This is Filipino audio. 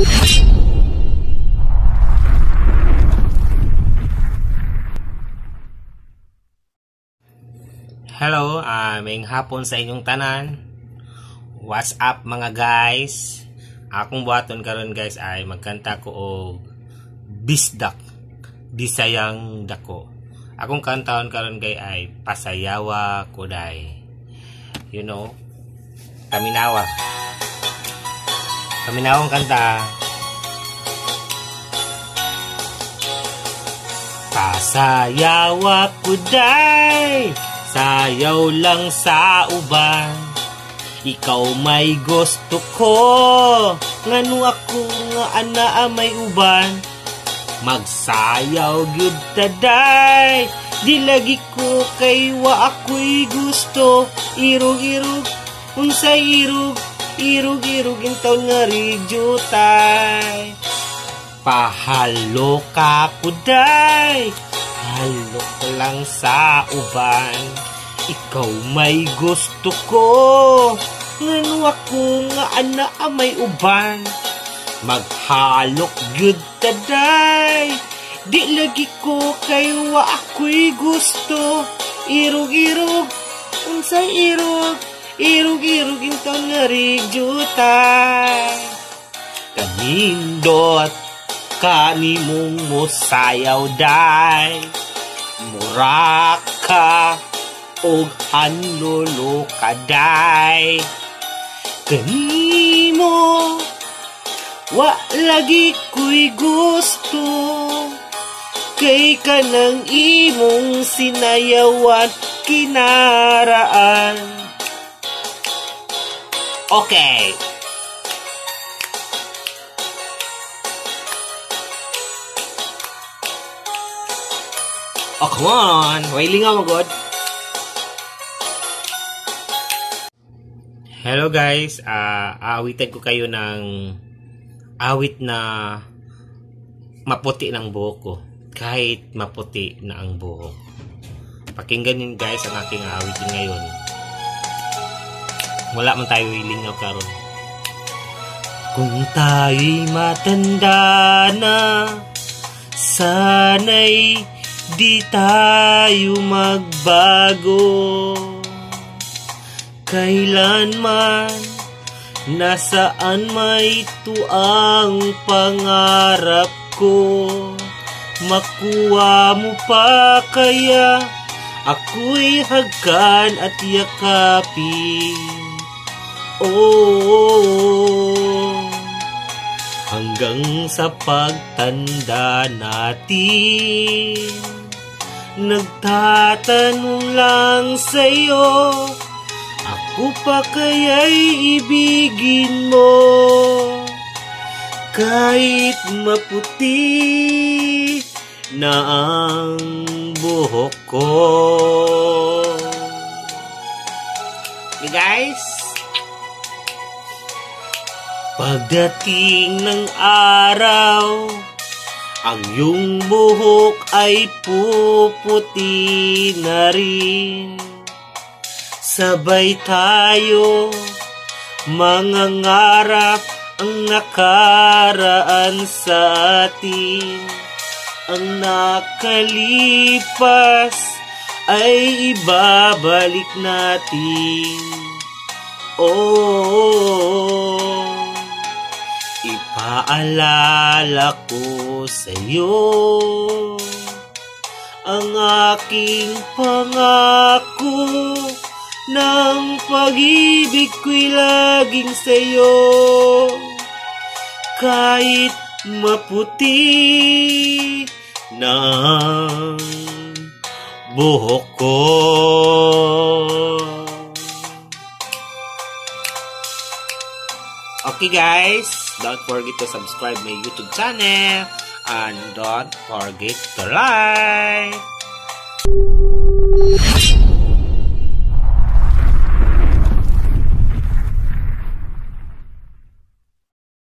Hello, maayong hapon sa inyong tanan. What's up mga guys? Akong buhaton karon guys ay magkanta ko og Bisdak, Bisayang Dako. Akong kantaon karon guys ay Pasayawa Kuday. You know, Kaminawa. Kaminawang kanta. Pasayawa Kuday, sayaw lang sa uban. Ikaw may gusto ko, ngano ako nga ana may uban. Magsayaw gyud taday, di lagi ko kay wa ako'y gusto. Irog-irog, unsay irog, irog-irog intaw nga rigyutay. Pahalo ka kuday, halok lang sa uban. Ikaw may gusto ko, ngano ako nga ana may uban. Maghalok gyud taday, di lagi ko kay wa ako'y gusto. Irog-irog, unsay irog, irog-irog intaw nga rigyutay. Kanindot kanimong mosayaw day, mura ka og hanlolo kaday. Kanimo wa lagi ko'y gusto, kay kanang imong sinayawan kinaraan. Okay. Oh, come on. Wailing nga magod. Hello guys. Aawitan ko kayo ng awit na maputi ng buhok ko. Kahit maputi na ang buhok. Pakinggan nyo guys ang aking aawitin ngayon. Wala man tayo ilingaw karon. Kung tayo'y matanda na, sana'y di tayo magbago. Kailanman, nasaan may tuang pangarap ko. Makuha mo pa kaya ako'y hagkan at yakapin. Oh, hanggang sa pagtanda natin, nagtatanong lang sa'yo, ako pa kaya'y ibigin mo. Kahit maputi na ang buhok ko. Hey guys, pagdating ng araw, ang iyong buhok ay puputi na rin. Sabay tayo mangangarap, ang nakaraan sa atin. Ang nakalipas ay ibabalik natin. Oh, ipaalala ko sa'yo ang aking pangako, ng pag-ibig ko'y laging sa'yo. Kahit maputi na ang buhok ko. Okay guys, don't forget to subscribe my YouTube channel and don't forget to like.